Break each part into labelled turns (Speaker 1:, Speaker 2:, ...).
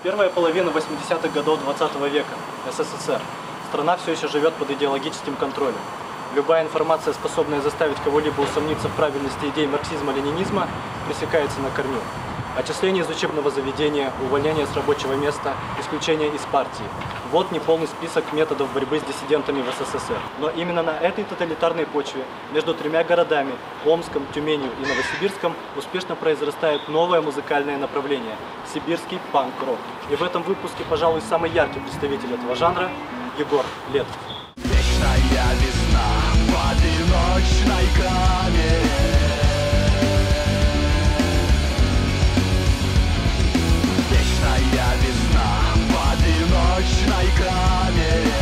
Speaker 1: Первая половина 80-х годов 20 века. СССР. Страна все еще живет под идеологическим контролем. Любая информация, способная заставить кого-либо усомниться в правильности идей марксизма-ленинизма, пресекается на корню. Отчисление из учебного заведения, увольнение с рабочего места, исключение из партии. Вот неполный список методов борьбы с диссидентами в СССР. Но именно на этой тоталитарной почве между тремя городами – Омском, Тюменью и Новосибирском – успешно произрастает новое музыкальное направление – сибирский панк-рок. И в этом выпуске, пожалуй, самый яркий представитель этого жанра – Егор Летов.
Speaker 2: Вечная весна в одиночной камере. Вечная весна в одиночной камере.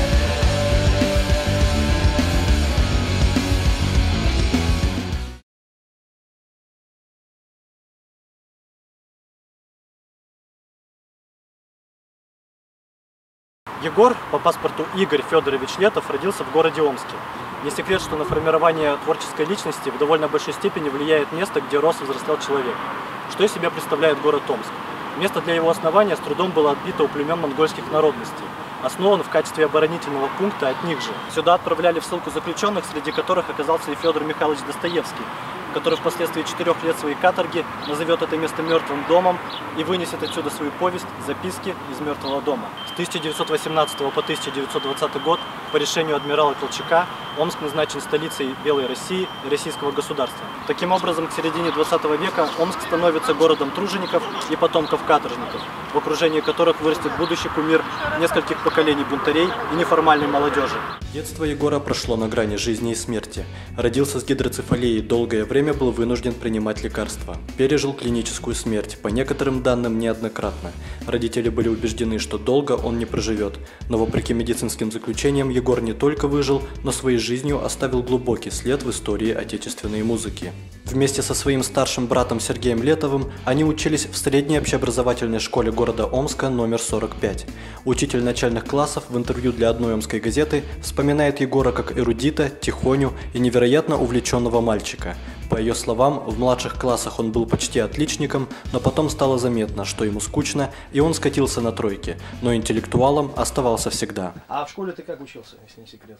Speaker 1: Егор, по паспорту Игорь Федорович Летов, родился в городе Омске. Не секрет, что на формирование творческой личности в довольно большой степени влияет место, где рос и взрослел человек. Что из себя представляет город Омск? Место для его основания с трудом было отбито у племен монгольских народностей. Основан в качестве оборонительного пункта от них же. Сюда отправляли в ссылку заключенных, среди которых оказался и Федор Михайлович Достоевский, который впоследствии 4 лет своей каторги назовет это место мертвым домом и вынесет отсюда свою повесть «Записки из мертвого дома». С 1918 по 1920 год по решению адмирала Колчака Омск назначен столицей Белой России и российского государства. Таким образом, к середине 20 века Омск становится городом тружеников и потомков каторжников, в окружении которых вырастет будущий кумир нескольких поколений бунтарей и неформальной молодежи. Детство Егора прошло на грани жизни и смерти. Родился с гидроцефалией, долгое время был вынужден принимать лекарства. Пережил клиническую смерть, по некоторым данным неоднократно. Родители были убеждены, что долго он не проживет. Но вопреки медицинским заключениям Егор не только выжил, но своей жизнью оставил глубокий след в истории отечественной музыки. Вместе со своим старшим братом Сергеем Летовым они учились в средней общеобразовательной школе города Омска номер 45. Учитель начальных классов в интервью для одной омской газеты вспоминает Егора как эрудита, тихоню и невероятно увлеченного мальчика. По ее словам, в младших классах он был почти отличником, но потом стало заметно, что ему скучно, и он скатился на тройки, но интеллектуалом оставался всегда.
Speaker 3: А в школе ты как учился, если не секрет?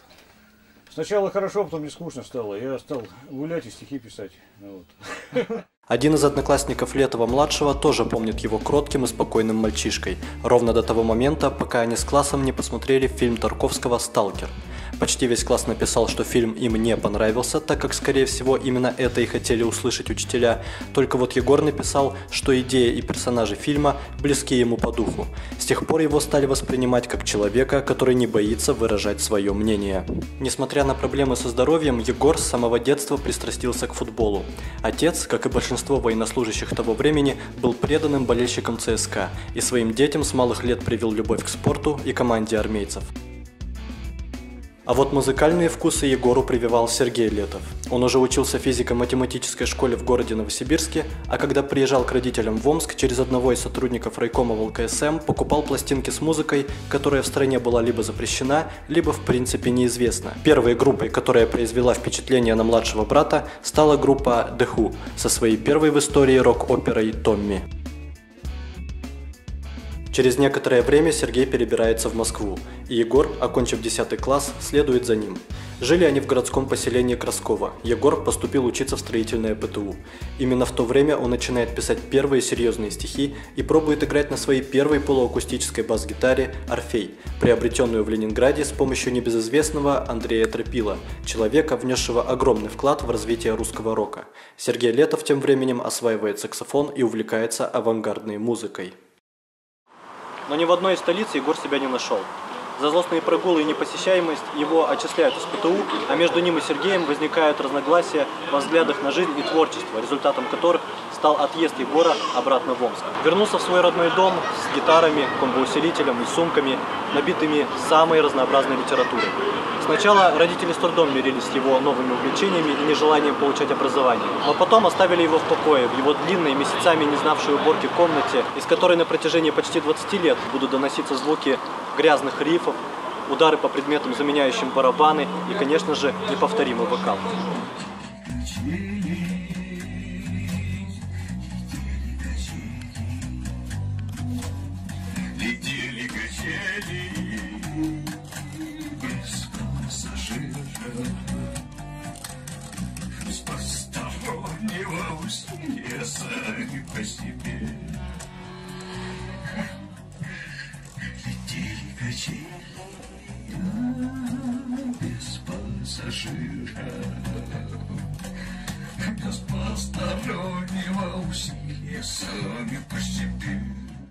Speaker 3: Сначала хорошо, потом мне скучно стало. Я стал гулять и стихи писать. Вот.
Speaker 1: Один из одноклассников Летова-младшего тоже помнит его кротким и спокойным мальчишкой, ровно до того момента, пока они с классом не посмотрели фильм Тарковского «Сталкер». Почти весь класс написал, что фильм им не понравился, так как, скорее всего, именно это и хотели услышать учителя. Только вот Егор написал, что идея и персонажи фильма близки ему по духу. С тех пор его стали воспринимать как человека, который не боится выражать свое мнение. Несмотря на проблемы со здоровьем, Егор с самого детства пристрастился к футболу. Отец, как и большинство военнослужащих того времени, был преданным болельщиком ЦСКА и своим детям с малых лет привил любовь к спорту и команде армейцев. А вот музыкальные вкусы Егору прививал Сергей Летов. Он уже учился в физико-математической школе в городе Новосибирске, а когда приезжал к родителям в Омск, через одного из сотрудников райкома ВЛКСМ покупал пластинки с музыкой, которая в стране была либо запрещена, либо в принципе неизвестна. Первой группой, которая произвела впечатление на младшего брата, стала группа The Who со своей первой в истории рок-оперой «Томми». Через некоторое время Сергей перебирается в Москву, и Егор, окончив 10 класс, следует за ним. Жили они в городском поселении Красково. Егор поступил учиться в строительное ПТУ. Именно в то время он начинает писать первые серьезные стихи и пробует играть на своей первой полуакустической бас-гитаре «Орфей», приобретенную в Ленинграде с помощью небезызвестного Андрея Тропила, человека, внесшего огромный вклад в развитие русского рока. Сергей Летов тем временем осваивает саксофон и увлекается авангардной музыкой. Но ни в одной из столиц Егор себя не нашел. За злостные прогулы и непосещаемость его отчисляют из ПТУ, а между ним и Сергеем возникают разногласия во взглядах на жизнь и творчество, результатом которых стал отъезд Егора обратно в Омск. Вернулся в свой родной дом с гитарами, комбоусилителем и сумками, набитыми самой разнообразной литературой. Сначала родители с трудом мирились с его новыми увлечениями и нежеланием получать образование, но потом оставили его в покое, в его длинной, месяцами не знавшей уборки комнате, из которой на протяжении почти 20 лет будут доноситься звуки грязных рифов, удары по предметам, заменяющим барабаны и, конечно же, неповторимый вокал.
Speaker 4: по степи. Летели качели без пассажира, без постороннего усилия сами по себе.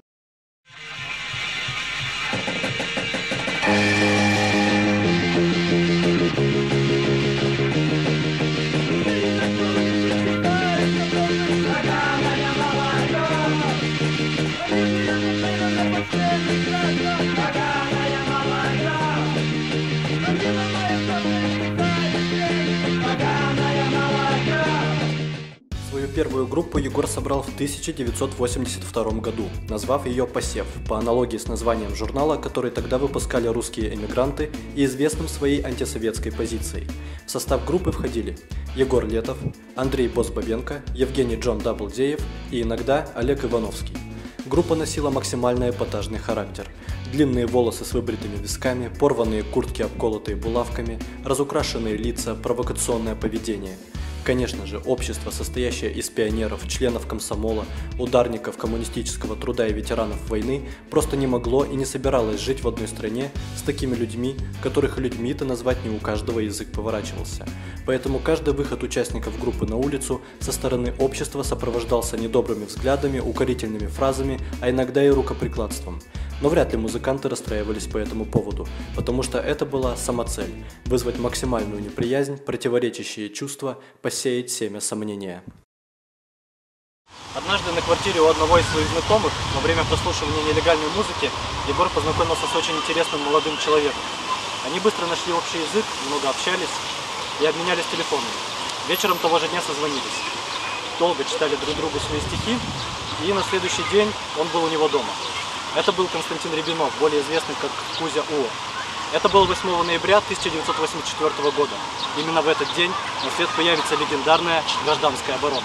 Speaker 1: Свою первую группу Егор собрал в 1982 году, назвав ее «Посев», по аналогии с названием журнала, который тогда выпускали русские эмигранты и известным своей антисоветской позицией. В состав группы входили Егор Летов, Андрей Босс-Бабенко, Евгений Джон Даблдеев и иногда Олег Ивановский. Группа носила максимально эпатажный характер. Длинные волосы с выбритыми висками, порванные куртки, обколотые булавками, разукрашенные лица, провокационное поведение. Конечно же, общество, состоящее из пионеров, членов комсомола, ударников коммунистического труда и ветеранов войны, просто не могло и не собиралось жить в одной стране с такими людьми, которых людьми-то назвать не у каждого язык поворачивался. Поэтому каждый выход участников группы на улицу со стороны общества сопровождался недобрыми взглядами, укорительными фразами, а иногда и рукоприкладством. Но вряд ли музыканты расстраивались по этому поводу, потому что это была самоцель – вызвать максимальную неприязнь, противоречащие чувства, посеять семя сомнения. Однажды на квартире у одного из своих знакомых во время прослушивания нелегальной музыки Егор познакомился с очень интересным молодым человеком. Они быстро нашли общий язык, много общались и обменялись телефонами. Вечером того же дня созвонились. Долго читали друг другу свои стихи, и на следующий день он был у него дома. Это был Константин Рябинов, более известный как Кузя О. Это было 8 ноября 1984 года. Именно в этот день на свет появится легендарная гражданская оборона.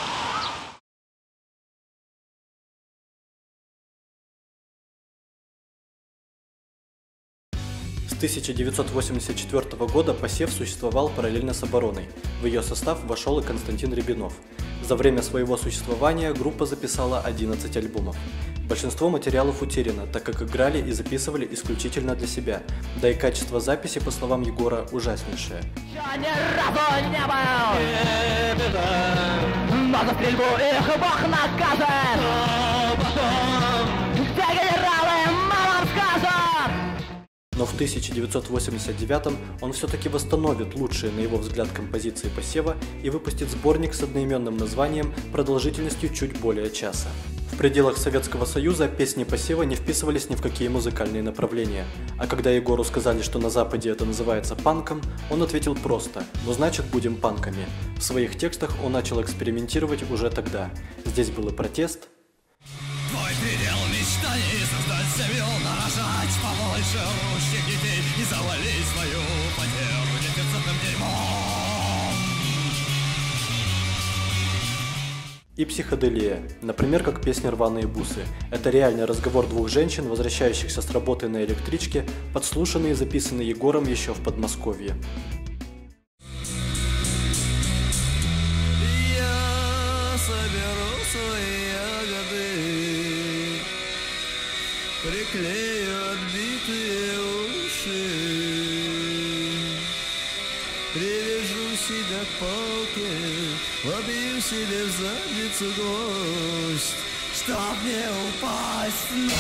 Speaker 1: С 1984 года «Посев» существовал параллельно с «Обороной». В ее состав вошел и Константин Рябинов. За время своего существования группа записала 11 альбомов. Большинство материалов утеряно, так как играли и записывали исключительно для себя, да и качество записи, по словам Егора, ужаснейшее. Но в 1989 он все-таки восстановит лучшие, на его взгляд, композиции «Посева» и выпустит сборник с одноименным названием продолжительностью чуть более часа. В пределах Советского Союза песни «Посева» не вписывались ни в какие музыкальные направления. А когда Егору сказали, что на Западе это называется панком, он ответил просто: «Ну значит, будем панками». В своих текстах он начал экспериментировать уже тогда. Здесь был и протест.
Speaker 4: Твой предел мечтаний — создать семью, нарожать побольше русских детей и завалить свою потерю дефицитным дерьмом.
Speaker 1: И психоделия, например, как песня «Рваные бусы». Это реальный разговор двух женщин, возвращающихся с работы на электричке, подслушанный и записанный Егором еще в Подмосковье.
Speaker 4: Я соберу свои ягоды, приклею отбитые уши, привяжу себя к палке, вобью себе в задницу гвоздь, чтоб не упасть на...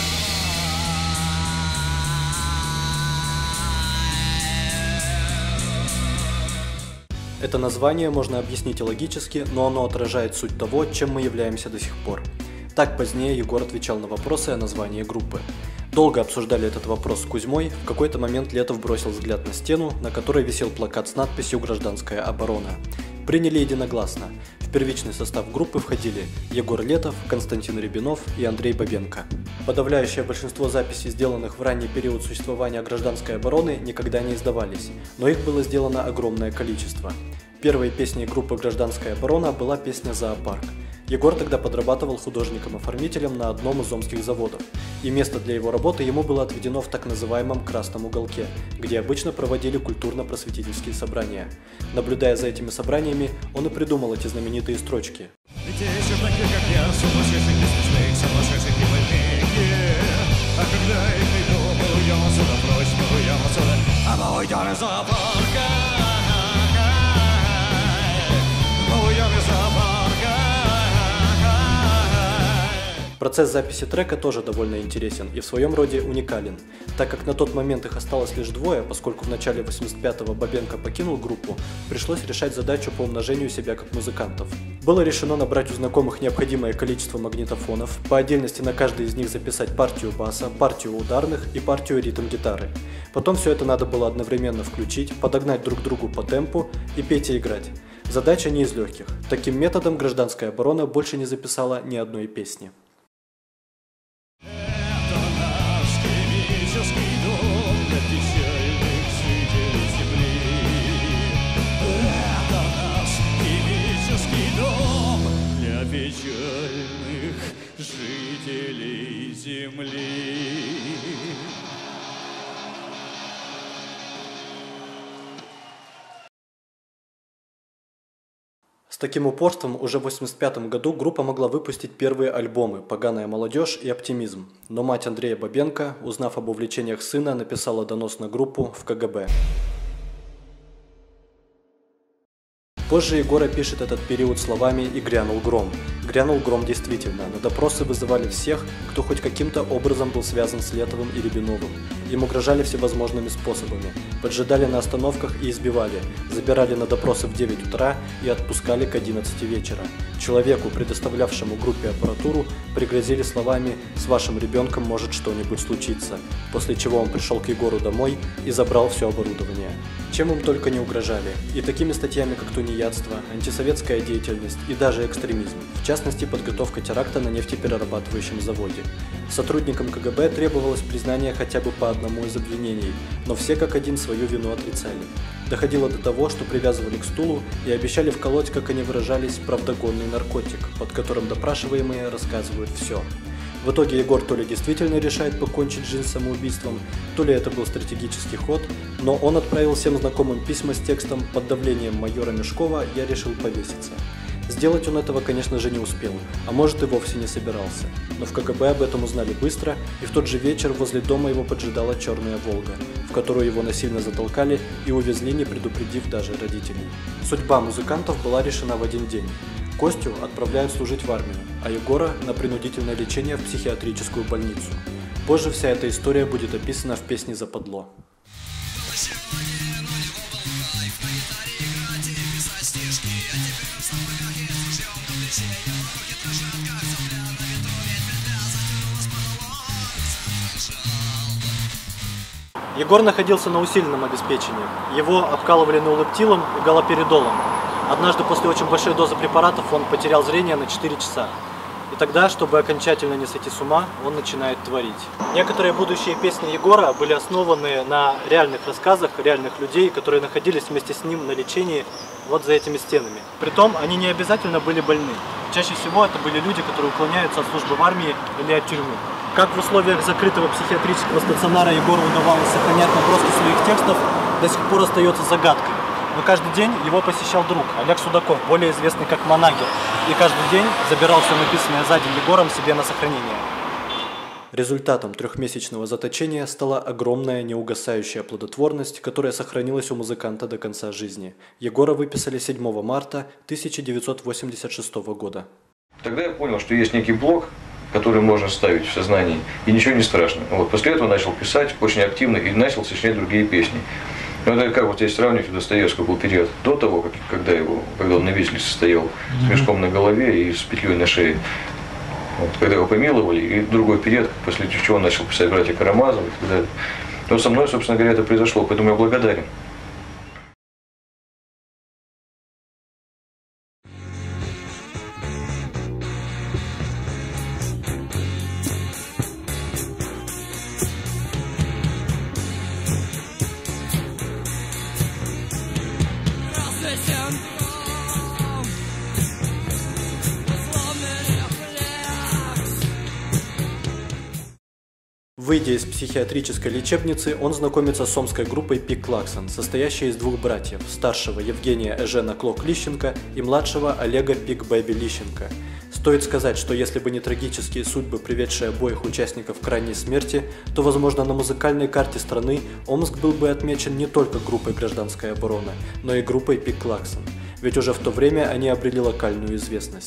Speaker 1: Это название можно объяснить и логически, но оно отражает суть того, чем мы являемся до сих пор. Так позднее Егор отвечал на вопросы о названии группы. Долго обсуждали этот вопрос с Кузьмой, в какой-то момент Летов бросил взгляд на стену, на которой висел плакат с надписью «Гражданская оборона». Приняли единогласно. В первичный состав группы входили Егор Летов, Константин Рябинов и Андрей Бабенко. Подавляющее большинство записей, сделанных в ранний период существования гражданской обороны, никогда не издавались, но их было сделано огромное количество. Первой песней группы «Гражданская оборона» была песня «Зоопарк». Егор тогда подрабатывал художником-оформителем на одном из омских заводов, и место для его работы ему было отведено в так называемом «Красном уголке», где обычно проводили культурно-просветительские собрания. Наблюдая за этими собраниями, он и придумал эти знаменитые строчки.
Speaker 4: Ведь тысячам таких, как я, сумасшедших, беспечных, сумасшедших и больных. А когда их найду, мы уйдем отсюда прочь, мы уйдем отсюда, а мы уйдем из зоопарка. Мы уйдем из зоопарка.
Speaker 1: Процесс записи трека тоже довольно интересен и в своем роде уникален, так как на тот момент их осталось лишь двое, поскольку в начале 85-го Бабенко покинул группу, пришлось решать задачу по умножению себя как музыкантов. Было решено набрать у знакомых необходимое количество магнитофонов, по отдельности на каждый из них записать партию баса, партию ударных и партию ритм-гитары. Потом все это надо было одновременно включить, подогнать друг другу по темпу и петь и играть. Задача не из легких. Таким методом гражданская оборона больше не записала ни одной песни.
Speaker 4: Печальных жителей земли.
Speaker 1: С таким упорством уже в 1985 году группа могла выпустить первые альбомы «Поганая молодежь» и «Оптимизм», но мать Андрея Бабенко, узнав об увлечениях сына, написала донос на группу в КГБ. Позже Егора пишет этот период словами «и грянул гром». Грянул гром действительно, на допросы вызывали всех, кто хоть каким-то образом был связан с Летовым и Рябиновым. Им угрожали всевозможными способами, поджидали на остановках и избивали, забирали на допросы в 9 утра и отпускали к 11 вечера. Человеку, предоставлявшему группе аппаратуру, пригрозили словами «с вашим ребенком может что-нибудь случиться», после чего он пришел к Егору домой и забрал все оборудование. Чем им только не угрожали, и такими статьями, как тунеядство, антисоветская деятельность и даже экстремизм, в частности подготовка теракта на нефтеперерабатывающем заводе. Сотрудникам КГБ требовалось признание хотя бы по одному из обвинений, но все как один свою вину отрицали. Доходило до того, что привязывали к стулу и обещали вколоть, как они выражались, правдогонный наркотик, под которым допрашиваемые рассказывают все. В итоге Егор то ли действительно решает покончить жизнь самоубийством, то ли это был стратегический ход, но он отправил всем знакомым письма с текстом «Под давлением майора Мешкова я решил повеситься». Сделать он этого, конечно же, не успел, а может и вовсе не собирался. Но в КГБ об этом узнали быстро, и в тот же вечер возле дома его поджидала черная «Волга», в которую его насильно затолкали и увезли, не предупредив даже родителей. Судьба музыкантов была решена в один день. Костю отправляют служить в армию, а Егора на принудительное лечение в психиатрическую больницу. Позже вся эта история будет описана в песне «Западло». Егор находился на усиленном обеспечении. Его обкалывали ноулептилом и галоперидолом. Однажды после очень большой дозы препаратов он потерял зрение на 4 часа. И тогда, чтобы окончательно не сойти с ума, он начинает творить. Некоторые будущие песни Егора были основаны на реальных рассказах реальных людей, которые находились вместе с ним на лечении вот за этими стенами. Притом, они не обязательно были больны. Чаще всего это были люди, которые уклоняются от службы в армии или от тюрьмы. Как в условиях закрытого психиатрического стационара Егору удавалось сохранять наброски своих текстов, до сих пор остается загадкой. Но каждый день его посещал друг, Олег Судаков, более известный как Манагер, и каждый день забирал все написанное за день Егором себе на сохранение. Результатом трехмесячного заточения стала огромная неугасающая плодотворность, которая сохранилась у музыканта до конца жизни. Егора выписали 7 марта 1986 года.
Speaker 5: Тогда я понял, что есть некий блок, который можно ставить в сознании, и ничего не страшно. Вот, после этого начал писать очень активно и начал сочинять другие песни. Ну, это как вот здесь сравнивать, у Достоевского был период до того, когда он на виселице стоял с мешком на голове и с петлей на шее. Вот, когда его помиловали, и другой период, после чего он начал писать «Братья Карамазовы» и так далее. Но со мной, собственно говоря, это произошло, поэтому я благодарен.
Speaker 1: В Выйдя из психиатрической лечебницы, он знакомится с омской группой Пик Клаксон, состоящей из двух братьев, старшего Евгения Эжена Клок Лищенко и младшего Олега Пик Бэби Лищенко. Стоит сказать, что если бы не трагические судьбы, приведшие обоих участников к крайней смерти, то, возможно, на музыкальной карте страны Омск был бы отмечен не только группой «Гражданская оборона», но и группой Пик Клаксон, ведь уже в то время они обрели локальную известность.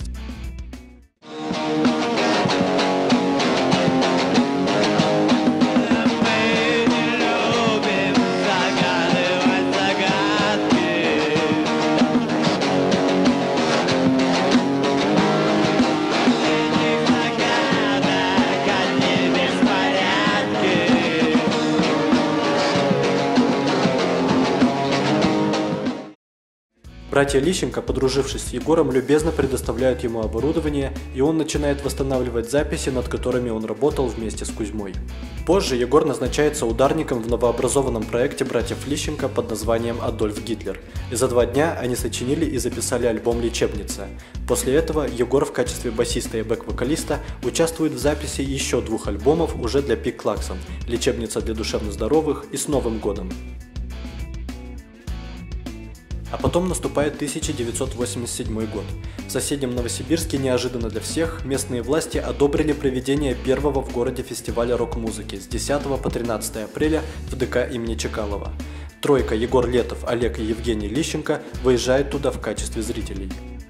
Speaker 1: Братья Лищенко, подружившись с Егором, любезно предоставляют ему оборудование, и он начинает восстанавливать записи, над которыми он работал вместе с Кузьмой. Позже Егор назначается ударником в новообразованном проекте братьев Лищенко под названием «Адольф Гитлер», и за 2 дня они сочинили и записали альбом «Лечебница». После этого Егор в качестве басиста и бэк-вокалиста участвует в записи еще 2 альбомов уже для Пик Клаксон «Лечебница для душевноздоровых» и «С Новым годом». А потом наступает 1987 год. В соседнем Новосибирске неожиданно для всех местные власти одобрили проведение первого в городе фестиваля рок-музыки с 10 по 13 апреля в ДК имени Чекалова. Тройка Егор Летов, Олег и Евгений Лищенко выезжает туда в качестве зрителей.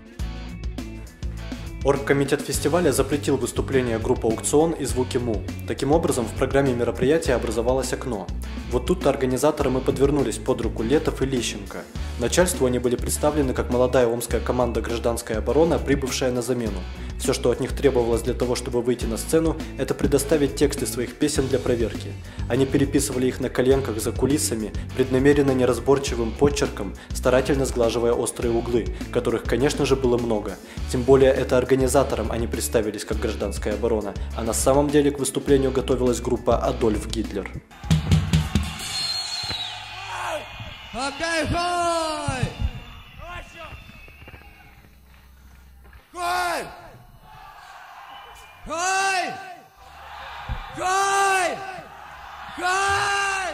Speaker 1: Оргкомитет фестиваля запретил выступление группы «Аукцион» и «Звуки Му». Таким образом, в программе мероприятия образовалось окно. Вот тут-то организаторам и подвернулись под руку Летов и Лищенко. Начальству они были представлены как молодая омская команда «Гражданская оборона», прибывшая на замену. Все, что от них требовалось для того, чтобы выйти на сцену, это предоставить тексты своих песен для проверки. Они переписывали их на коленках за кулисами, преднамеренно неразборчивым почерком, старательно сглаживая острые углы, которых, конечно же, было много. Тем более это организаторам они представились как «Гражданская оборона», а на самом деле к выступлению готовилась группа «Адольф Гитлер».
Speaker 4: Окей, хой! Хой! Хой! Хой! Хой!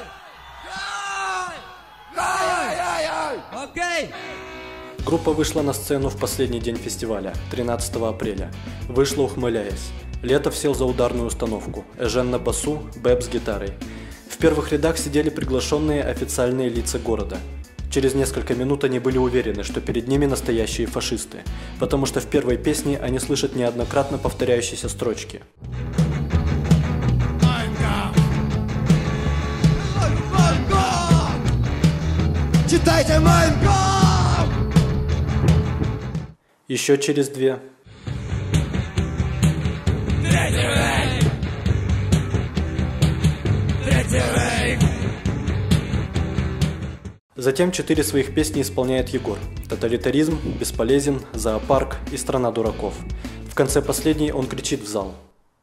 Speaker 4: Хой! Окей!
Speaker 1: Группа вышла на сцену в последний день фестиваля, 13 апреля. Вышла ухмыляясь. Летов сел за ударную установку, Эжен на басу, Бэб с гитарой. В первых рядах сидели приглашенные официальные лица города. Через несколько минут они были уверены, что перед ними настоящие фашисты, потому что в первой песне они слышат неоднократно повторяющиеся строчки.
Speaker 4: Читайте Mein Kampf!
Speaker 1: Еще через 2. Затем 4 своих песни исполняет Егор. «Тоталитаризм», «Бесполезен», «Зоопарк» и «Страна дураков». В конце последней он кричит в зал.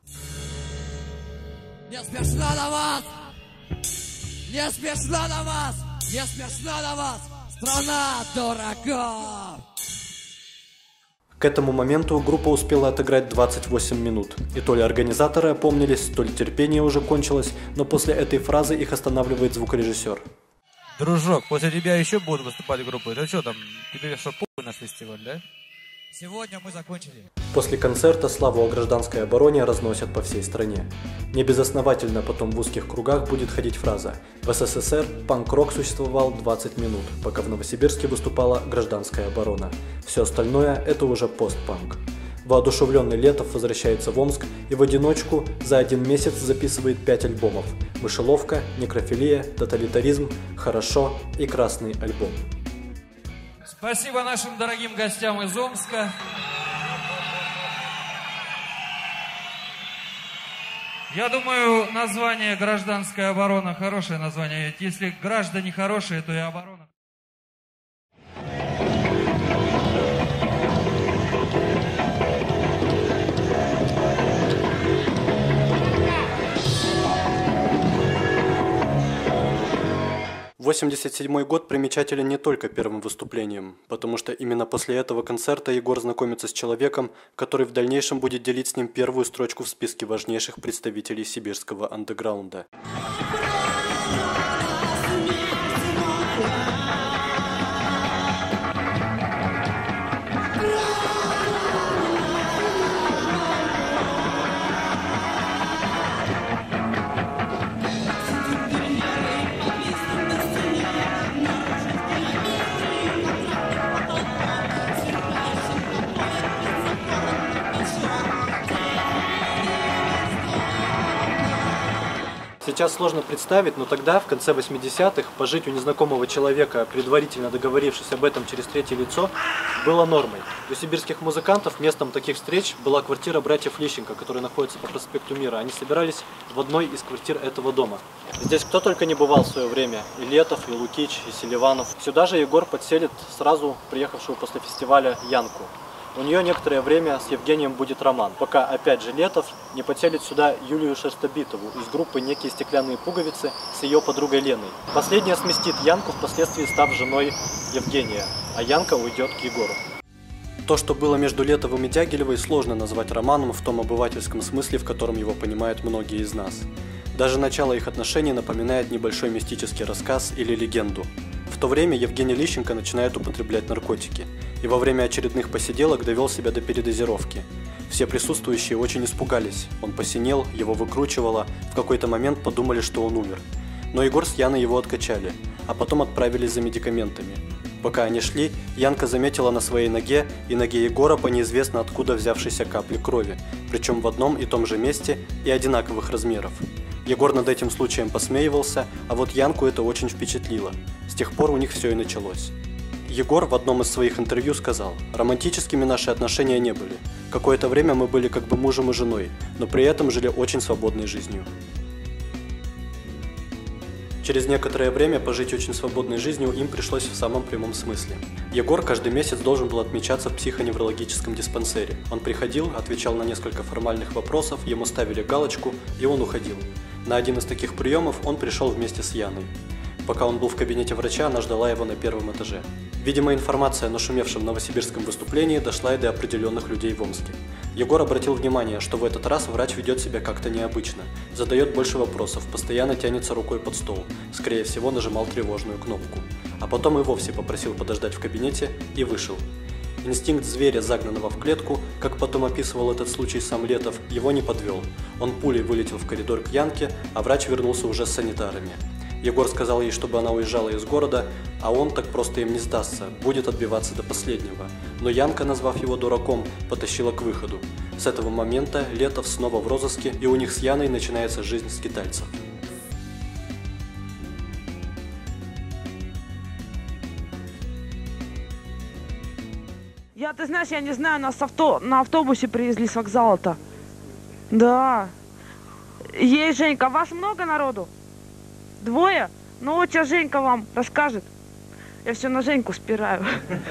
Speaker 4: Не смешно на вас! Не смешно на вас! Не смешно на вас! Страна дураков!
Speaker 1: К этому моменту группа успела отыграть 28 минут, и то ли организаторы опомнились, то ли терпение уже кончилось, но после этой фразы их останавливает звукорежиссер.
Speaker 6: Дружок, после тебя еще будут выступать группы. Ты что там, тебе что, похуй наш фестиваль, да?
Speaker 4: Сегодня мы закончили.
Speaker 1: После концерта славу о гражданской обороне разносят по всей стране. Небезосновательно потом в узких кругах будет ходить фраза: в СССР панк-рок существовал 20 минут, пока в Новосибирске выступала гражданская оборона. Все остальное – это уже постпанк. Воодушевленный Летов возвращается в Омск и в одиночку за 1 месяц записывает 5 альбомов: «Мышеловка», «Некрофилия», «Тоталитаризм», «Хорошо» и «Красный альбом».
Speaker 6: Спасибо нашим дорогим гостям из Омска. Я думаю, название «Гражданская оборона» хорошее название. Ведь если граждане хорошие, то и оборона.
Speaker 1: В 1987 год примечателен не только первым выступлением, потому что именно после этого концерта Егор знакомится с человеком, который в дальнейшем будет делить с ним первую строчку в списке важнейших представителей сибирского андеграунда. Сейчас сложно представить, но тогда, в конце 80-х, пожить у незнакомого человека, предварительно договорившись об этом через третье лицо, было нормой. У сибирских музыкантов местом таких встреч была квартира братьев Лищенко, которая находится по проспекту Мира. Они собирались в одной из квартир этого дома. Здесь кто только не бывал в свое время. И Летов, и Лукич, и Селиванов. Сюда же Егор подселит сразу приехавшую после фестиваля Янку. У нее некоторое время с Евгением будет роман, пока, опять же, Летов не подселит сюда Юлию Шерстобитову из группы «Некие стеклянные пуговицы» с ее подругой Леной. Последняя сместит Янку, впоследствии став женой Евгения, а Янка уйдет к Егору. То, что было между Летовым и Дягилевой, сложно назвать романом в том обывательском смысле, в котором его понимают многие из нас. Даже начало их отношений напоминает небольшой мистический рассказ или легенду. В то время Евгений Лищенко начинает употреблять наркотики и во время очередных посиделок довел себя до передозировки. Все присутствующие очень испугались, он посинел, его выкручивало, в какой-то момент подумали, что он умер. Но Егор с Яной его откачали, а потом отправились за медикаментами. Пока они шли, Янка заметила на своей ноге и ноге Егора по неизвестно откуда взявшейся капли крови, причем в одном и том же месте и одинаковых размеров. Егор над этим случаем посмеивался, а вот Янку это очень впечатлило. С тех пор у них все и началось. Егор в одном из своих интервью сказал: «Романтическими наши отношения не были. Какое-то время мы были как бы мужем и женой, но при этом жили очень свободной жизнью». Через некоторое время пожить очень свободной жизнью им пришлось в самом прямом смысле. Егор каждый месяц должен был отмечаться в психоневрологическом диспансере. Он приходил, отвечал на несколько формальных вопросов, ему ставили галочку, и он уходил. На один из таких приемов он пришел вместе с Яной. Пока он был в кабинете врача, она ждала его на первом этаже. Видимо, информация о нашумевшем новосибирском выступлении дошла и до определенных людей в Омске. Егор обратил внимание, что в этот раз врач ведет себя как-то необычно, задает больше вопросов, постоянно тянется рукой под стол, скорее всего нажимал тревожную кнопку. А потом и вовсе попросил подождать в кабинете и вышел. Инстинкт зверя, загнанного в клетку, как потом описывал этот случай сам Летов, его не подвел. Он пулей вылетел в коридор к Янке, а врач вернулся уже с санитарами. Егор сказал ей, чтобы она уезжала из города, а он так просто им не сдастся, будет отбиваться до последнего. Но Янка, назвав его дураком, потащила к выходу. С этого момента Летов снова в розыске, и у них с Яной начинается жизнь скитальцев.
Speaker 7: Ты знаешь, я не знаю, нас на автобусе привезли с вокзала-то. Да. Есть, Женька, а вас много народу? Двое? Ну вот сейчас Женька вам расскажет. Я все на Женьку спираю.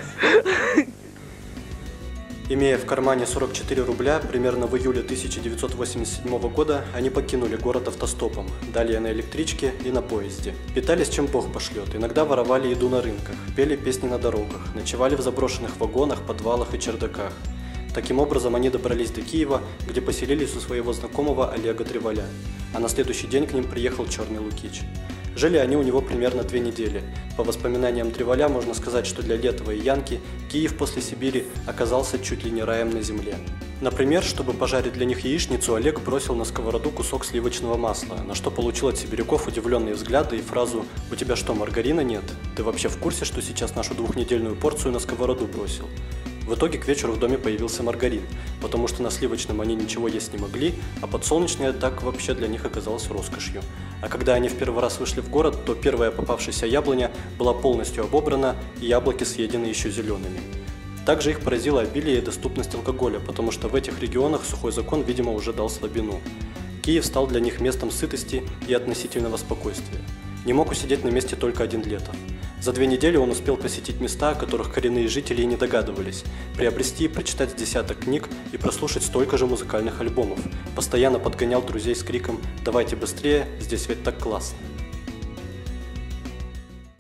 Speaker 1: Имея в кармане 44 рубля, примерно в июле 1987 года они покинули город автостопом, далее на электричке и на поезде. Питались чем Бог пошлет, иногда воровали еду на рынках, пели песни на дорогах, ночевали в заброшенных вагонах, подвалах и чердаках. Таким образом они добрались до Киева, где поселились у своего знакомого Олега Треволя, а на следующий день к ним приехал Черный Лукич. Жили они у него примерно 2 недели. По воспоминаниям Треволя можно сказать, что для Летова и Янки Киев после Сибири оказался чуть ли не раем на земле. Например, чтобы пожарить для них яичницу, Олег бросил на сковороду кусок сливочного масла, на что получил от сибиряков удивленные взгляды и фразу «У тебя что, маргарина нет? Ты вообще в курсе, что сейчас нашу 2-недельную порцию на сковороду бросил?» В итоге к вечеру в доме появился маргарин, потому что на сливочном они ничего есть не могли, а подсолнечное так вообще для них оказалось роскошью. А когда они в первый раз вышли в город, то первая попавшаяся яблоня была полностью обобрана, и яблоки съедены еще зелеными. Также их поразило обилие и доступность алкоголя, потому что в этих регионах сухой закон, видимо, уже дал слабину. Киев стал для них местом сытости и относительного спокойствия. Не мог усидеть на месте только один Летов. За 2 недели он успел посетить места, о которых коренные жители и не догадывались, приобрести и прочитать с десяток книг и прослушать столько же музыкальных альбомов. Постоянно подгонял друзей с криком «Давайте быстрее, здесь ведь так классно».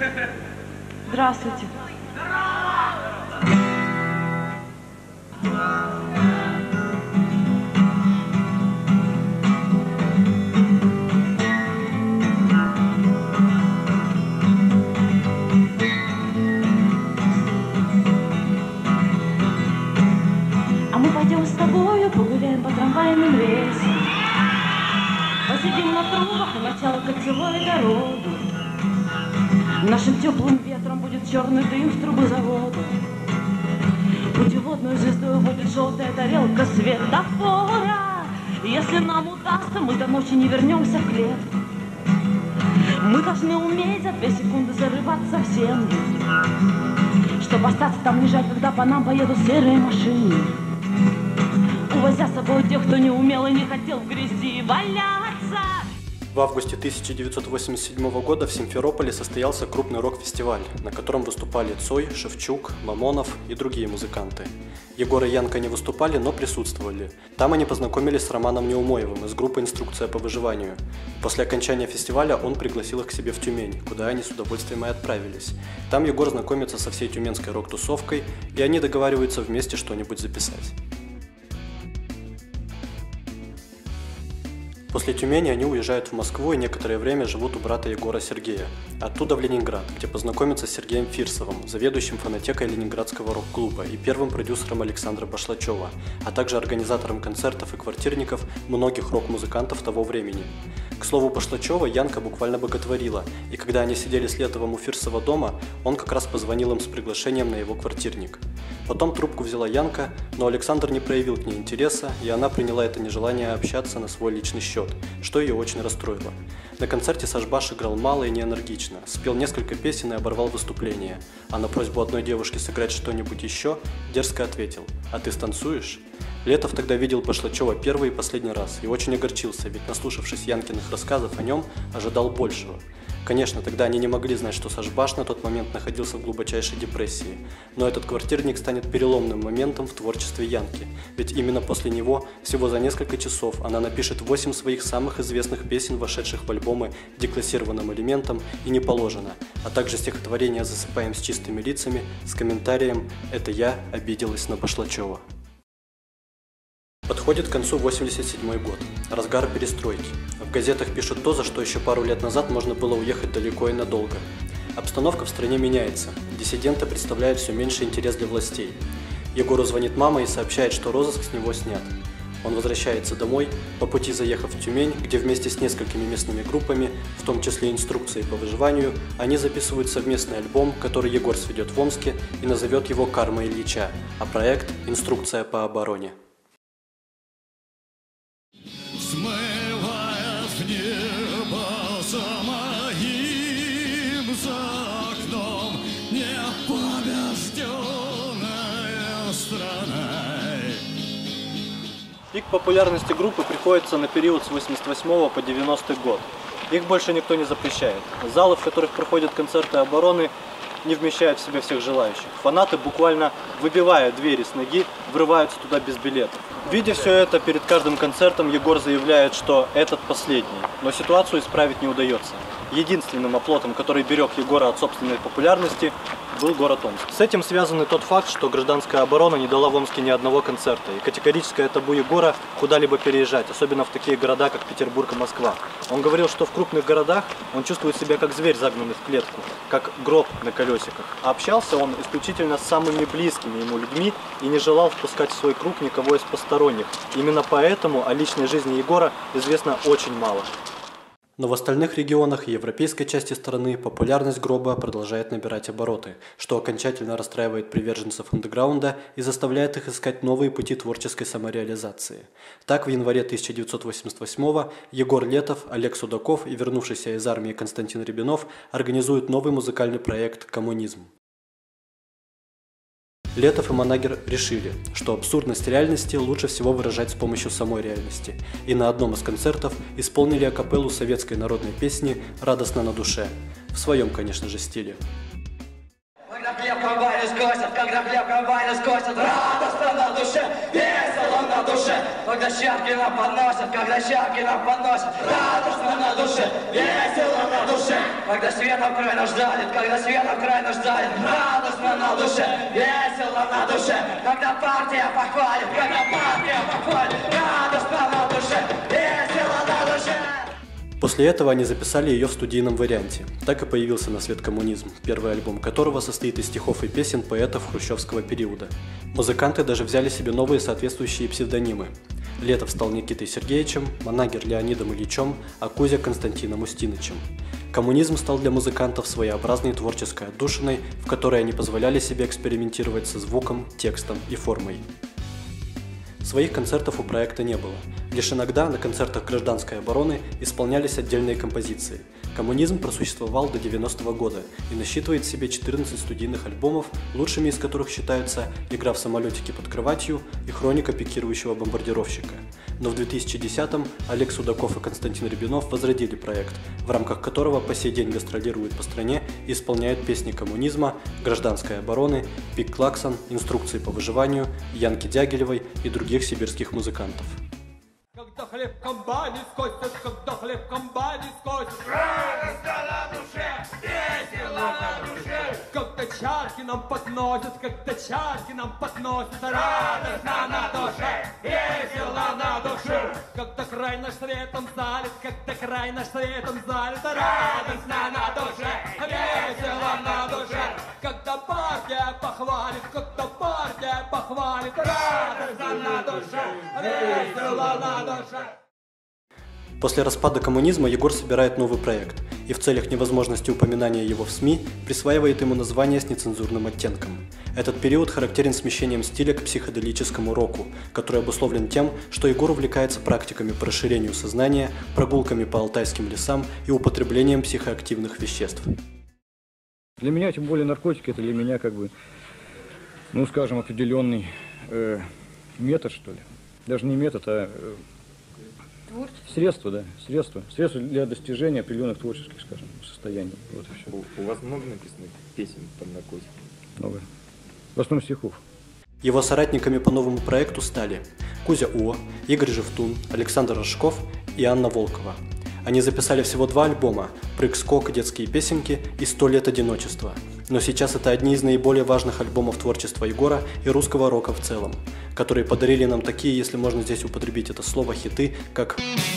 Speaker 7: Здравствуйте.
Speaker 8: А мы пойдем с тобою погуляем по трамвайным рельсам, посидим на трубах и начало кольцевой дороги. Нашим теплым ветром будет черный дым в трубозаводу. Путеводную звездой будет желтая тарелка светофора. Если нам удастся, мы до ночи не вернемся в клетку. Мы должны уметь за 2 секунды зарываться в землю, чтобы остаться там лежать, когда по нам поедут серые машины, увозя с собой тех, кто не умел и не хотел в грязи валяться.
Speaker 1: В августе 1987 года в Симферополе состоялся крупный рок-фестиваль, на котором выступали Цой, Шевчук, Мамонов и другие музыканты. Егор и Янка не выступали, но присутствовали. Там они познакомились с Романом Неумоевым из группы «Инструкция по выживанию». После окончания фестиваля он пригласил их к себе в Тюмень, куда они с удовольствием и отправились. Там Егор знакомится со всей тюменской рок-тусовкой, и они договариваются вместе что-нибудь записать. После Тюмени они уезжают в Москву и некоторое время живут у брата Егора Сергея. Оттуда в Ленинград, где познакомятся с Сергеем Фирсовым, заведующим фонотекой Ленинградского рок-клуба и первым продюсером Александра Башлачева, а также организатором концертов и квартирников многих рок-музыкантов того времени. К слову, Башлачева Янка буквально боготворила, и когда они сидели с Летовым у Фирсова дома, он как раз позвонил им с приглашением на его квартирник. Потом трубку взяла Янка, но Александр не проявил к ней интереса, и она приняла это нежелание общаться на свой личный счет, что ее очень расстроило. На концерте Саш Баш играл мало и неэнергично, спел несколько песен и оборвал выступление, а на просьбу одной девушки сыграть что-нибудь еще дерзко ответил: «А ты станцуешь?». Летов тогда видел Башлачева первый и последний раз и очень огорчился, ведь, наслушавшись Янкиных рассказов о нем, ожидал большего. Конечно, тогда они не могли знать, что Саш Баш на тот момент находился в глубочайшей депрессии, но этот квартирник станет переломным моментом в творчестве Янки, ведь именно после него, всего за несколько часов, она напишет 8 своих самых известных песен, вошедших в альбомы «Деклассированным элементом» и «Не положено», а также стихотворение «Засыпаем с чистыми лицами» с комментарием «Это я обиделась на Башлачева». Подходит к концу 1987 год, разгар перестройки. В газетах пишут то, за что еще пару лет назад можно было уехать далеко и надолго. Обстановка в стране меняется, диссиденты представляют все меньше интерес для властей. Егору звонит мама и сообщает, что розыск с него снят. Он возвращается домой, по пути заехав в Тюмень, где вместе с несколькими местными группами, в том числе «Инструкцией по выживанию», они записывают совместный альбом, который Егор сведет в Омске и назовет его «Карма Ильича», а проект «Инструкция по обороне».
Speaker 4: Смывая в небо за моим за окном непобежденная страна.
Speaker 1: Пик популярности группы приходится на период с 88 по 90 год. Их больше никто не запрещает. Залы, в которых проходят концерты обороны, не вмещают в себя всех желающих. Фанаты, буквально выбивая двери с ноги, врываются туда без билетов. Видя все это, перед каждым концертом Егор заявляет, что этот последний. Но ситуацию исправить не удается. Единственным оплотом, который берег Егора от собственной популярности, был город Омск. С этим связан и тот факт, что гражданская оборона не дала в Омске ни одного концерта, и категорическое табу Егора куда-либо переезжать, особенно в такие города, как Петербург и Москва. Он говорил, что в крупных городах он чувствует себя как зверь, загнанный в клетку, как гроб на колесиках. А общался он исключительно с самыми близкими ему людьми и не желал впускать в свой круг никого из посторонних. Именно поэтому о личной жизни Егора известно очень мало. Но в остальных регионах и европейской части страны популярность гроба продолжает набирать обороты, что окончательно расстраивает приверженцев андеграунда и заставляет их искать новые пути творческой самореализации. Так, в январе 1988-го Егор Летов, Олег Судаков и вернувшийся из армии Константин Рябинов организуют новый музыкальный проект «Коммунизм». Летов и Манагер решили, что абсурдность реальности лучше всего выражать с помощью самой реальности, и на одном из концертов исполнили акапеллу советской народной песни «Радостно на душе», в своем, конечно же, стиле.
Speaker 9: Когда хлеб комбайны скосят, когда хлеб комбайны скосят, радостно на душе, весело на душе. Когда щепки нам подносят, радостно на душе, весело на душе. когда светом край наш залит, когда светом край наш залит, радостно на душе, весело на душе, когда партия похвалит, радостно на душе, весело на душе.
Speaker 1: После этого они записали ее в студийном варианте. Так и появился на свет коммунизм, первый альбом которого состоит из стихов и песен поэтов хрущевского периода. Музыканты даже взяли себе новые соответствующие псевдонимы. Летов стал Никитой Сергеевичем, Манагер Леонидом Ильичем, а Кузя Константином Устинычем. Коммунизм стал для музыкантов своеобразной творческой отдушиной, в которой они позволяли себе экспериментировать со звуком, текстом и формой. Своих концертов у проекта не было. Лишь иногда на концертах гражданской обороны исполнялись отдельные композиции. Коммунизм просуществовал до 90-го года и насчитывает в себе 14 студийных альбомов, лучшими из которых считаются «Игра в самолетике под кроватью» и «Хроника пикирующего бомбардировщика». Но в 2010-м Олег Судаков и Константин Рябинов возродили проект, в рамках которого по сей день гастролируют по стране и исполняют песни коммунизма, гражданской обороны, Пик Клаксон, инструкции по выживанию, Янки Дягилевой и других сибирских музыкантов.
Speaker 10: Когда хлеб комбайне скосит, когда хлеб комбайне скосит, радостно на душе, весело на душе. Когда чарки нам подносят, когда чарки нам подносят, радостно на душе, весело на душе. Когда край наш светом залит, когда край наш светом залит, радостно на душе, весело на душе. Когда партия похвалит, когда партия похвалит, радостно на душе, весело на душе.
Speaker 1: После распада коммунизма Егор собирает новый проект и в целях невозможности упоминания его в СМИ присваивает ему название с нецензурным оттенком. Этот период характерен смещением стиля к психоделическому року, который обусловлен тем, что Егор увлекается практиками по расширению сознания, прогулками по алтайским лесам и употреблением психоактивных веществ.
Speaker 3: Для меня, тем более наркотики, это для меня как бы, ну скажем, определенный метод, что ли. Даже не метод, а средство, да, средство для достижения определенных творческих, скажем, состояний. Вот и все.
Speaker 11: У вас много написано песен под наркотиком?
Speaker 3: Много. В основном стихов.
Speaker 1: Его соратниками по новому проекту стали Кузя О, Игорь Живтун, Александр Рожков и Анна Волкова. Они записали всего 2 альбома «Прыг-скок», «Детские песенки» и «100 лет одиночества». Но сейчас это одни из наиболее важных альбомов творчества Егора и русского рока в целом, которые подарили нам такие, если можно здесь употребить это слово, хиты, как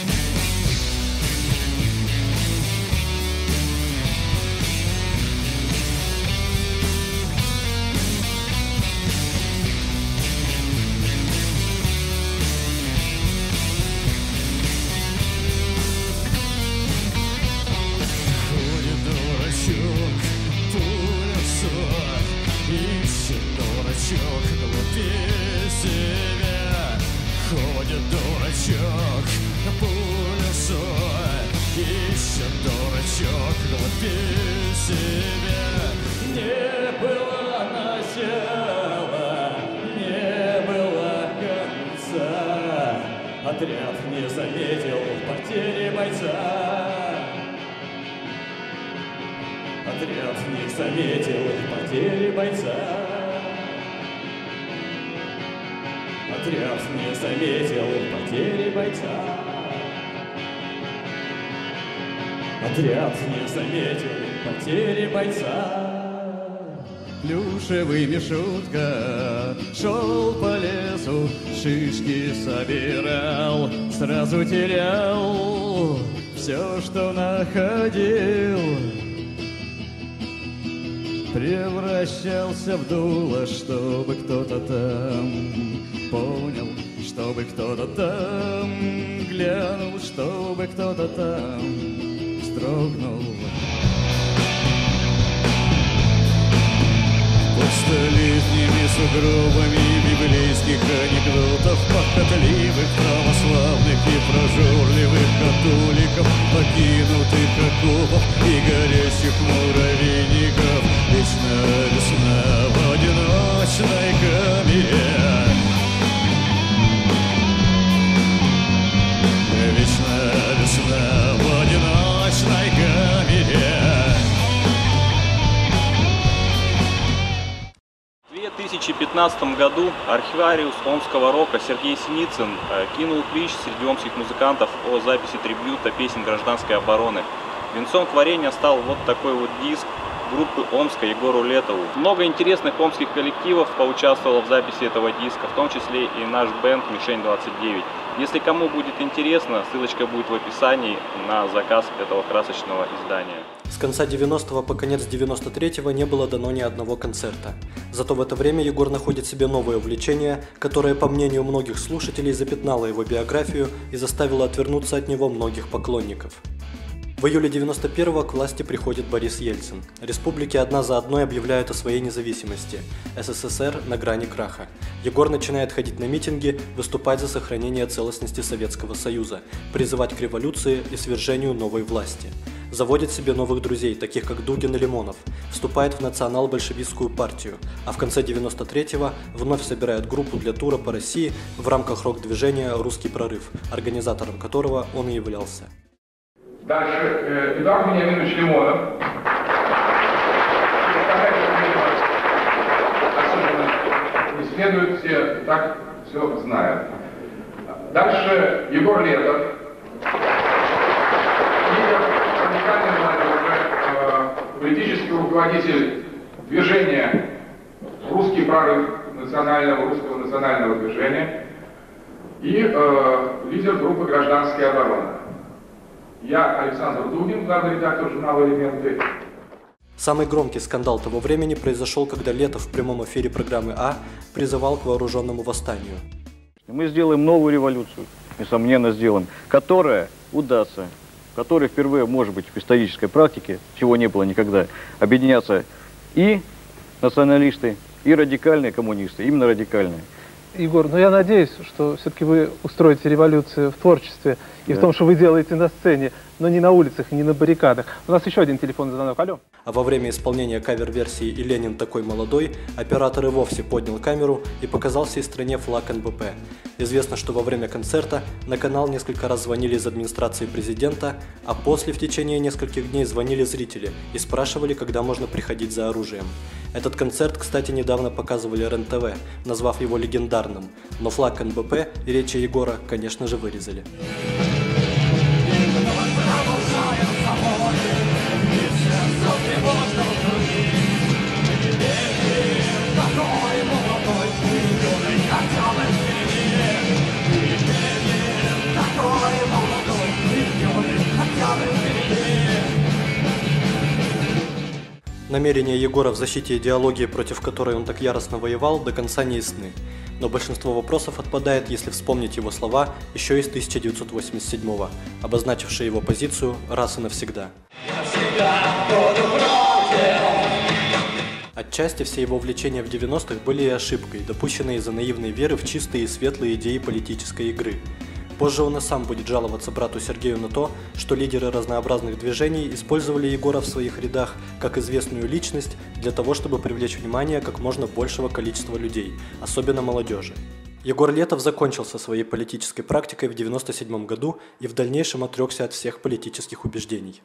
Speaker 12: отряд не заметил потери бойца. Отряд не заметил потери бойца. Отряд не заметил потери бойца. Отряд не заметил потери бойца. Плюшевый Мишутка шел по лесу, шишки собирал, сразу терял все, что находил. Превращался в дуло, чтобы кто-то там понял, чтобы кто-то там глянул, чтобы кто-то там вздрогнул. Столетними сугробами библейских анекдотов, похотливых, православных и прожорливых католиков, покинутых окопов и горящих муравейников. Вечна весна в одиночной камере. Вечна весна в одиночной камере.
Speaker 13: В 2015 году архивариус омского рока Сергей Синицын кинул клич среди омских музыкантов о записи трибьюта песен гражданской обороны Венцом творения стал вот такой вот диск группы Омска Егору Летову. Много интересных омских коллективов поучаствовало в записи этого диска, в том числе и наш бенд «Мишень-29». Если кому будет интересно, ссылочка будет в описании на заказ этого красочного издания.
Speaker 1: С конца 90-го по конец 93-го не было дано ни одного концерта. Зато в это время Егор находит себе новое увлечение, которое, по мнению многих слушателей, запятнало его биографию и заставило отвернуться от него многих поклонников. В июле 91-го к власти приходит Борис Ельцин. Республики одна за одной объявляют о своей независимости. СССР на грани краха. Егор начинает ходить на митинги, выступать за сохранение целостности Советского Союза, призывать к революции и свержению новой власти. Заводит себе новых друзей, таких как Дугин и Лимонов, вступает в национал-большевистскую партию, а в конце 93-го вновь собирает группу для тура по России в рамках рок-движения «Русский прорыв», организатором которого он и являлся.
Speaker 14: Дальше Эдуард Вениаминович Лимонов. Особенно не следует, все так все знают. Дальше Егор Летов. Лидер радикальной молодежи, политический руководитель движения «Русский прорыв», русского национального движения и лидер группы «Гражданская оборона». Я Александр Дугин, главный редактор журнала «Элементы».
Speaker 1: Самый громкий скандал того времени произошел, когда Летов в прямом эфире программы «А» призывал к вооруженному восстанию.
Speaker 3: Мы сделаем новую революцию, несомненно сделаем, которая удастся, которая впервые, может быть, в исторической практике, чего не было никогда, объединятся и националисты, и радикальные коммунисты, именно радикальные.
Speaker 15: Егор, я надеюсь, что все-таки вы устроите революцию в творчестве и в том, что вы делаете на сцене, но не на улицах, не на баррикадах. У нас еще один телефонный звонок. Алло.
Speaker 1: А во время исполнения кавер-версии «И Ленин такой молодой» оператор и вовсе поднял камеру и показал всей стране флаг НБП. Известно, что во время концерта на канал несколько раз звонили из администрации президента, а после в течение нескольких дней звонили зрители и спрашивали, когда можно приходить за оружием. Этот концерт, кстати, недавно показывали РЕН-ТВ, назвав его легендарным, но флаг НБП и речи Егора, конечно же, вырезали. Намерения Егора в защите идеологии, против которой он так яростно воевал, до конца не ясны. Но большинство вопросов отпадает, если вспомнить его слова еще из 1987-го, обозначившие его позицию раз и навсегда. Отчасти все его увлечения в 90-х были и ошибкой, допущенной из-за наивной веры в чистые и светлые идеи политической игры. Позже он и сам будет жаловаться брату Сергею на то, что лидеры разнообразных движений использовали Егора в своих рядах как известную личность для того, чтобы привлечь внимание как можно большего количества людей, особенно молодежи. Егор Летов закончил со своей политической практикой в 1997 году и в дальнейшем отрекся от всех политических убеждений.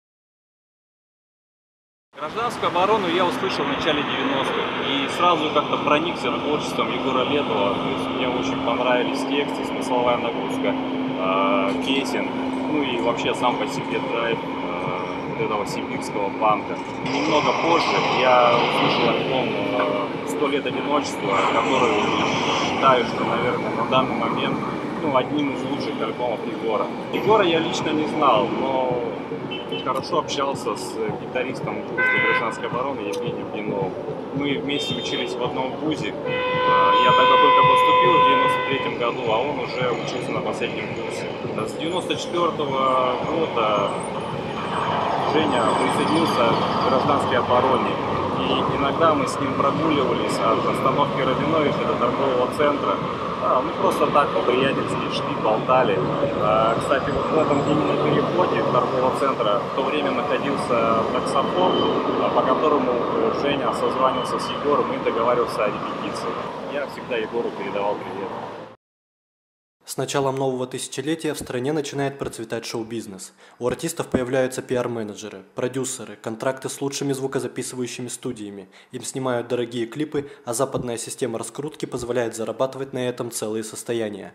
Speaker 13: Гражданскую оборону я услышал в начале 90-х и сразу как-то проникся творчеством Егора Летова. То есть мне очень понравились тексты, смысловая нагрузка песен, ну и вообще сам по себе драйв этого сибирского панка. Немного позже я услышал альбом «100 лет одиночества», который считаю, что, наверное, на данный момент одним из лучших альбомов Егора. Егора я лично не знал, но хорошо общался с гитаристом гражданской обороны Евгением Блиновым. Мы вместе учились в одном вузе. Я тогда только поступил в 93-м году, а он уже учился на последнем курсе. С 94-го года Женя присоединился к гражданской обороне. И иногда мы с ним прогуливались от остановки Рабиновича до торгового центра. Просто так по-приятельски шли, болтали. Кстати, вот в этом именно переходе торгового центра в то время находился таксофон, по которому Женя созванивался с Егором и договаривался о репетиции. Я всегда Егору передавал привет.
Speaker 1: С началом нового тысячелетия в стране начинает процветать шоу-бизнес. У артистов появляются пиар-менеджеры, продюсеры, контракты с лучшими звукозаписывающими студиями. Им снимают дорогие клипы, а западная система раскрутки позволяет зарабатывать на этом целые состояния.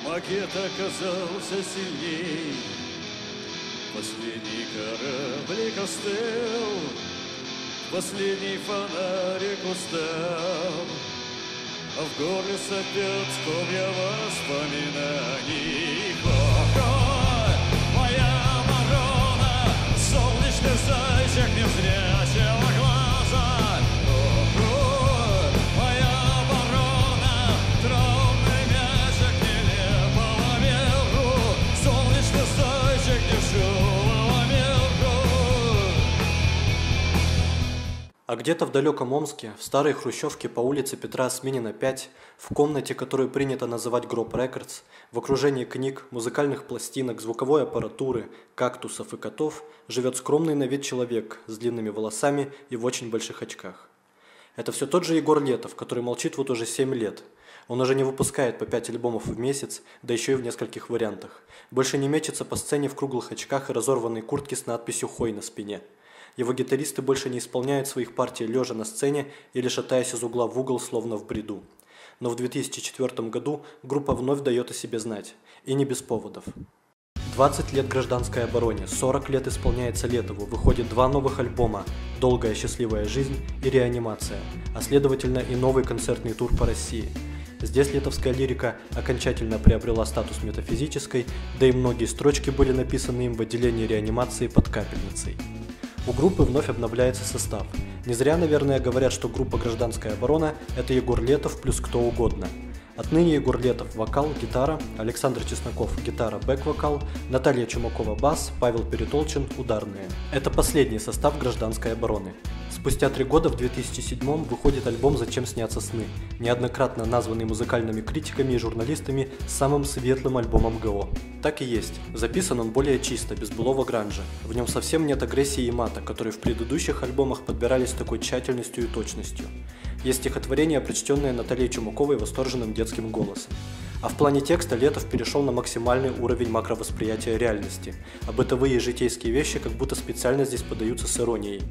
Speaker 12: макет оказался сильней. Последний кораблик остыл, последний фонарик устал, а в горле сопят комья воспоминаний. Ой, моя ворона, солнечный зайчик незрячего глаза. Ой, моя ворона, тронный мячик нелепого миру, солнечный зайчик дешевого миру.
Speaker 1: А где-то в далеком Омске, в старой хрущевке по улице Петра Осминина, 5, в комнате, которую принято называть Гроб Рекордс, в окружении книг, музыкальных пластинок, звуковой аппаратуры, кактусов и котов, живет скромный на вид человек с длинными волосами и в очень больших очках. Это все тот же Егор Летов, который молчит вот уже 7 лет. Он уже не выпускает по 5 альбомов в месяц, да еще и в нескольких вариантах. Больше не мечется по сцене в круглых очках и разорванной куртке с надписью «Хой» на спине. Его гитаристы больше не исполняют своих партий лежа на сцене или шатаясь из угла в угол, словно в бреду. Но в 2004 году группа вновь дает о себе знать. И не без поводов. 20 лет гражданской обороне, 40 лет исполняется Летову, выходит 2 новых альбома «Долгая счастливая жизнь» и «Реанимация», а следовательно и новый концертный тур по России. Здесь летовская лирика окончательно приобрела статус метафизической, да и многие строчки были написаны им в отделении реанимации под Капельницей. У группы вновь обновляется состав. Не зря, наверное, говорят, что группа «Гражданская оборона» – это Егор Летов плюс кто угодно. Отныне Егор Летов – вокал, гитара, Александр Чесноков – гитара, бэк-вокал, Наталья Чумакова – бас, Павел Перетолчин – ударные. Это последний состав «Гражданской обороны». Спустя 3 года, в 2007-м, выходит альбом «Зачем снятся сны», неоднократно названный музыкальными критиками и журналистами самым светлым альбомом ГО. Так и есть. Записан он более чисто, без былого гранжа. В нем совсем нет агрессии и мата, которые в предыдущих альбомах подбирались с такой тщательностью и точностью. Есть стихотворение, прочтенное Натальей Чумаковой восторженным детским голосом. А в плане текста Летов перешел на максимальный уровень макровосприятия реальности, а бытовые и житейские вещи как будто специально здесь подаются с иронией.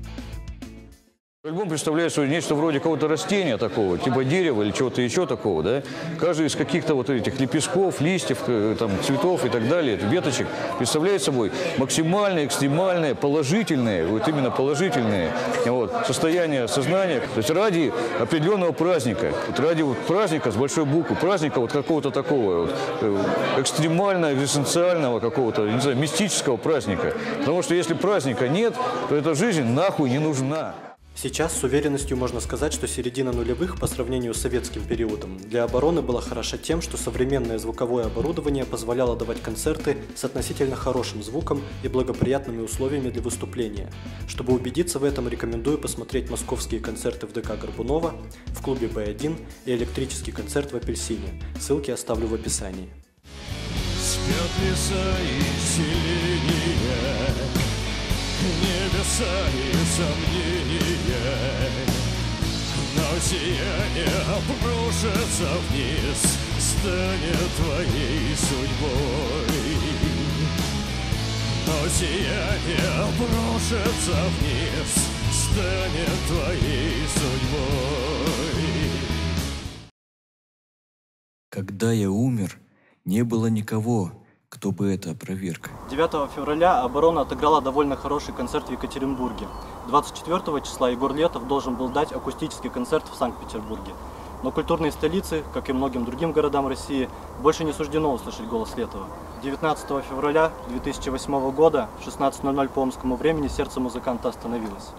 Speaker 3: Альбом представляет собой нечто вроде какого-то растения такого, типа дерева или чего-то еще такого, да? Каждый из каких-то вот этих лепестков, листьев, там, цветов и так далее, веточек, представляет собой максимальное, экстремальное, положительное, вот именно положительное вот, состояние сознания. То есть ради определенного праздника, вот ради вот праздника с большой буквы, праздника вот какого-то такого вот, экстремального, экзистенциального какого-то, не знаю, мистического праздника. Потому что если праздника нет, то эта жизнь нахуй не нужна.
Speaker 1: Сейчас с уверенностью можно сказать, что середина нулевых по сравнению с советским периодом для обороны была хороша тем, что современное звуковое оборудование позволяло давать концерты с относительно хорошим звуком и благоприятными условиями для выступления. Чтобы убедиться в этом, рекомендую посмотреть московские концерты в ДК Горбунова, в клубе Б1 и электрический концерт в Апельсине. Ссылки оставлю в описании.
Speaker 12: Спят леса и селения, небеса и сомнения, но сияние обрушится вниз, станет твоей судьбой. Но сияние обрушится вниз, станет твоей судьбой.
Speaker 11: Когда я умер, не было никого, кто бы это опроверг.
Speaker 1: 9 февраля оборона отыграла довольно хороший концерт в Екатеринбурге. 24 числа Егор Летов должен был дать акустический концерт в Санкт-Петербурге. Но культурной столице, как и многим другим городам России, больше не суждено услышать голос Летова. 19 февраля 2008 года в 16:00 по омскому времени сердце музыканта остановилось.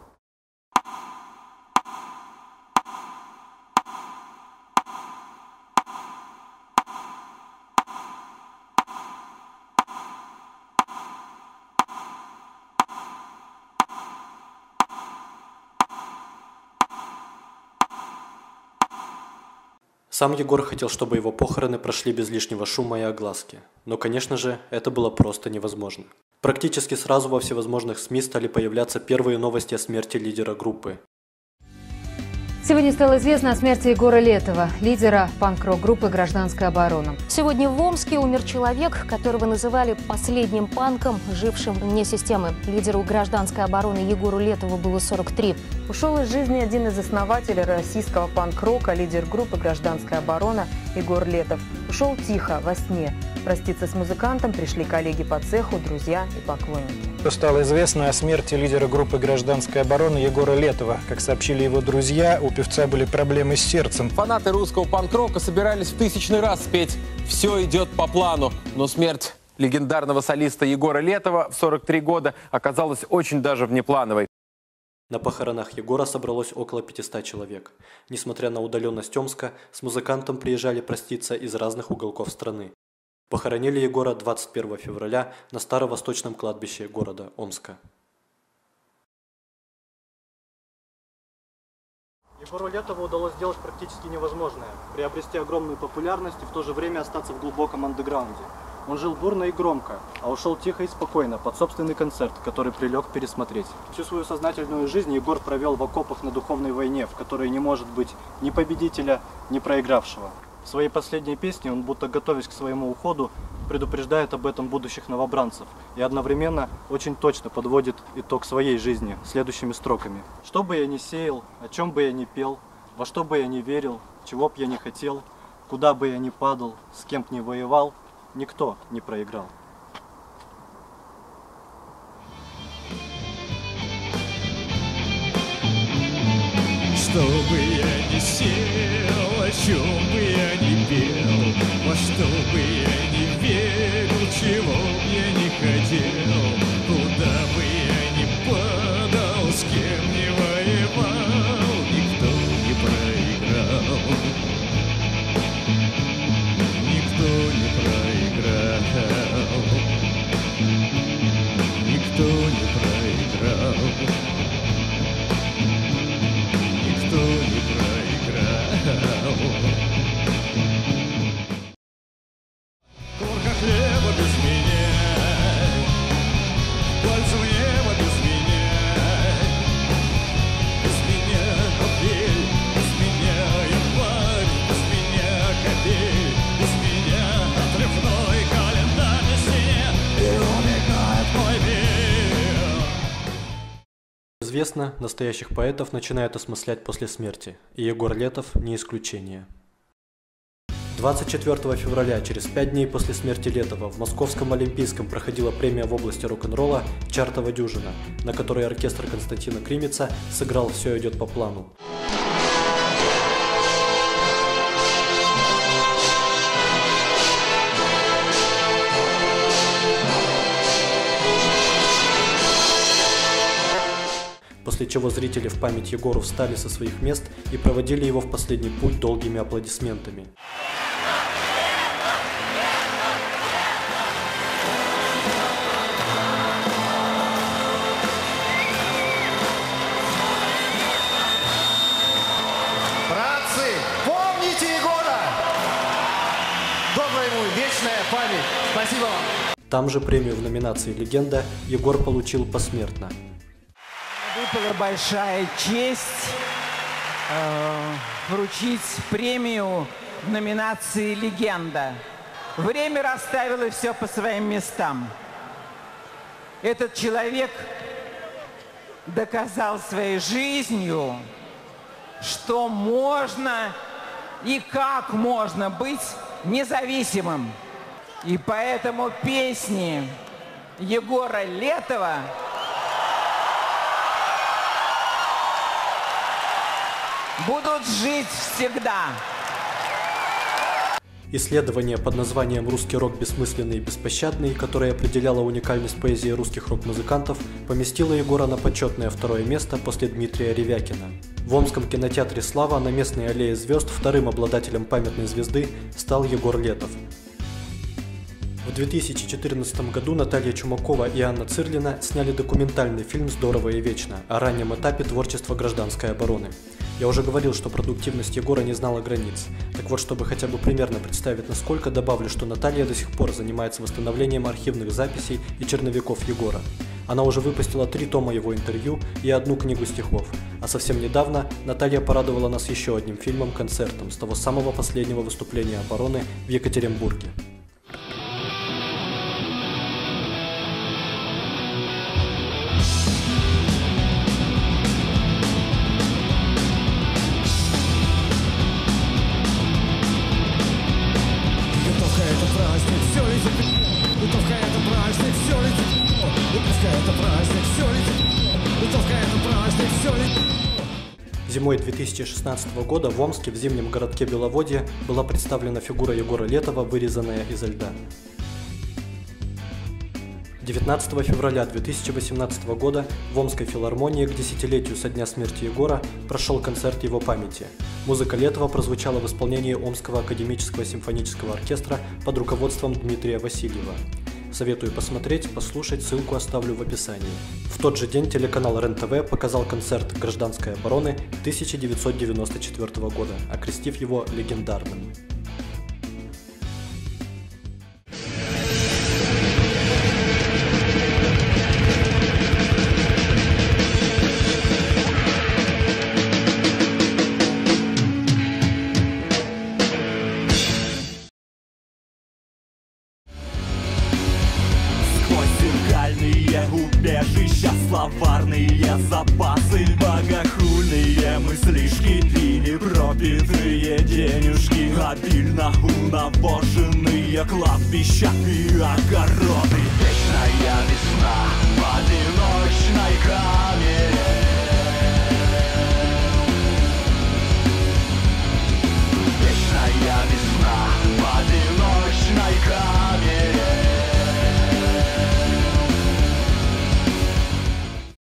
Speaker 1: Сам Егор хотел, чтобы его похороны прошли без лишнего шума и огласки. Но, конечно же, это было просто невозможно. Практически сразу во всевозможных СМИ стали появляться первые новости о смерти лидера группы.
Speaker 16: Сегодня стало известно о смерти Егора Летова, лидера панк-рок группы «Гражданская оборона».
Speaker 17: Сегодня в Омске умер человек, которого называли последним панком, жившим вне системы. Лидеру «Гражданской обороны» Егору Летову было 43.
Speaker 18: Ушел из жизни один из основателей российского панк-рока, лидер группы «Гражданская оборона» Егор Летов. Ушел тихо, во сне. Проститься с музыкантом пришли коллеги по цеху, друзья и поклонники.
Speaker 19: Стало известно о смерти лидера группы «Гражданская оборона» Егора Летова. Как сообщили его друзья, у певца были проблемы с сердцем.
Speaker 20: Фанаты русского панк-рока собирались в 1000-й раз спеть «Все идет по плану». Но смерть легендарного солиста Егора Летова в 43 года оказалась очень даже внеплановой.
Speaker 1: На похоронах Егора собралось около 500 человек. Несмотря на удаленность Омска, с музыкантом приезжали проститься из разных уголков страны. Похоронили Егора 21 февраля на Старо-Восточном кладбище города Омска. Егору Летову удалось сделать практически невозможное – приобрести огромную популярность и в то же время остаться в глубоком андеграунде. Он жил бурно и громко, а ушел тихо и спокойно под собственный концерт, который прилег пересмотреть. Всю свою сознательную жизнь Егор провел в окопах на духовной войне, в которой не может быть ни победителя, ни проигравшего. В своей последней песне он, будто готовясь к своему уходу, предупреждает об этом будущих новобранцев и одновременно очень точно подводит итог своей жизни следующими строками. Что бы я ни сеял, о чем бы я ни пел, во что бы я ни верил, чего б я ни хотел, куда бы я ни падал, с кем б ни воевал, никто не проиграл.
Speaker 4: Что бы я ни сел, о чем бы я ни пел, во что бы я ни верил, чего бы я ни хотел, куда бы я ни падал, с кем ни воевал, никто не проиграл. Никто не проиграл. Никто не проиграл. Никто не проиграл. Корка хлеба без меня, пальцем небо без меня, без меня апрель, без меня январь, без меня капель, без меня отрывной календарь на стене, и умирает мой мир.
Speaker 1: Известно, настоящих поэтов начинают осмыслять после смерти, и Егор Летов не исключение. 24 февраля, через 5 дней после смерти Летова, в Московском Олимпийском проходила премия в области рок-н-ролла «Чартова дюжина», на которой оркестр Константина Кримица сыграл «Все идет по плану». После чего зрители в память Егору встали со своих мест и проводили его в последний путь долгими аплодисментами.
Speaker 21: Братцы, помните Егора! Добрая ему вечная память. Спасибо вам.
Speaker 1: Там же премию в номинации «Легенда» Егор получил посмертно.
Speaker 22: Выпала большая честь вручить премию в номинации «Легенда». Время расставило все по своим местам. Этот человек доказал своей жизнью, что можно и как можно быть независимым. И поэтому песни Егора Летова будут жить всегда.
Speaker 1: Исследование под названием «Русский рок бессмысленный и беспощадный», которое определяло уникальность поэзии русских рок-музыкантов, поместило Егора на почетное 2-е место после Дмитрия Ревякина. В Омском кинотеатре «Слава» на местной аллее звезд вторым обладателем памятной звезды стал Егор Летов. В 2014 году Наталья Чумакова и Анна Цирлина сняли документальный фильм «Здорово и вечно» о раннем этапе творчества гражданской обороны. Я уже говорил, что продуктивность Егора не знала границ. Так вот, чтобы хотя бы примерно представить насколько, добавлю, что Наталья до сих пор занимается восстановлением архивных записей и черновиков Егора. Она уже выпустила 3 тома его интервью и 1 книгу стихов. А совсем недавно Наталья порадовала нас еще одним фильмом-концертом с того самого последнего выступления обороны в Екатеринбурге. Зимой 2016 года в Омске, в зимнем городке Беловодье, была представлена фигура Егора Летова, вырезанная изо льда. 19 февраля 2018 года в Омской филармонии к 10-летию со дня смерти Егора прошел концерт его памяти. Музыка Летова прозвучала в исполнении Омского академического симфонического оркестра под руководством Дмитрия Васильева. Советую посмотреть, послушать, ссылку оставлю в описании. В тот же день телеканал РЕН-ТВ показал концерт гражданской обороны 1994 года, окрестив его легендарным.
Speaker 4: Убежища, словарные запасы, богохульные мыслишки и непропитые денежки, обильно унавоженные кладбища и огороды. Вечная весна в одиночной камере.